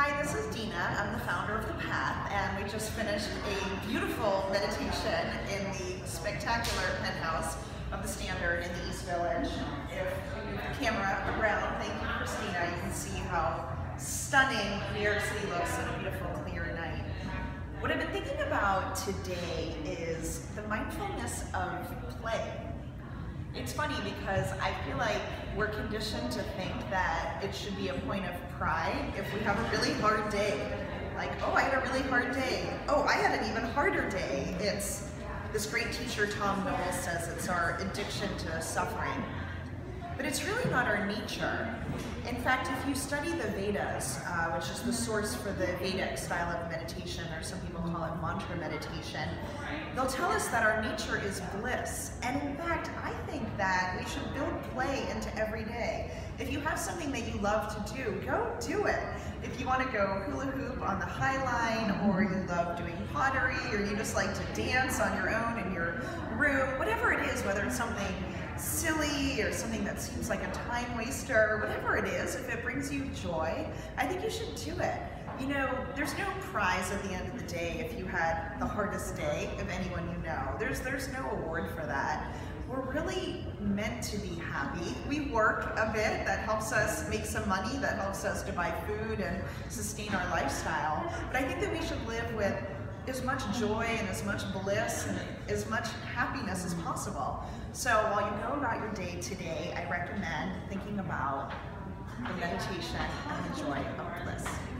Hi, this is Dina. I'm the founder of The Path, and we just finished a beautiful meditation in the spectacular penthouse of the Standard in the East Village. If you move the camera around, thank you, Christina, you can see how stunning New York City looks on a beautiful, clear night. What I've been thinking about today is the mindfulness of play. It's funny because I feel like we're conditioned to think that it should be a point of pride if we have a really hard day. Like, oh, I had a really hard day. Oh, I had an even harder day. It's this great teacher, Tom Knowles, says it's our addiction to suffering. But it's really not our nature. In fact, if you study the Vedas, which is the source for the Vedic style of meditation, or some people call it mantra meditation, they'll tell us that our nature is bliss. And in fact, I think that we should build play into every day. If you have something that you love to do, go do it. If you want to go hula hoop on the High Line, or you love doing pottery, or you just like to dance on your own in your room, whatever it is, whether it's something silly or something that seems like a time waster, whatever it is, if it brings you joy, I think you should do it. You know, there's no prize at the end of the day if you had the hardest day of anyone you know. There's no award for that. We're really meant to be happy. We work a bit, that helps us make some money, that helps us to buy food and sustain our lifestyle. But I think that we should live with as much joy and as much bliss and as much happiness as possible. So while you go about your day today, I recommend thinking about the meditation and the joy of bliss.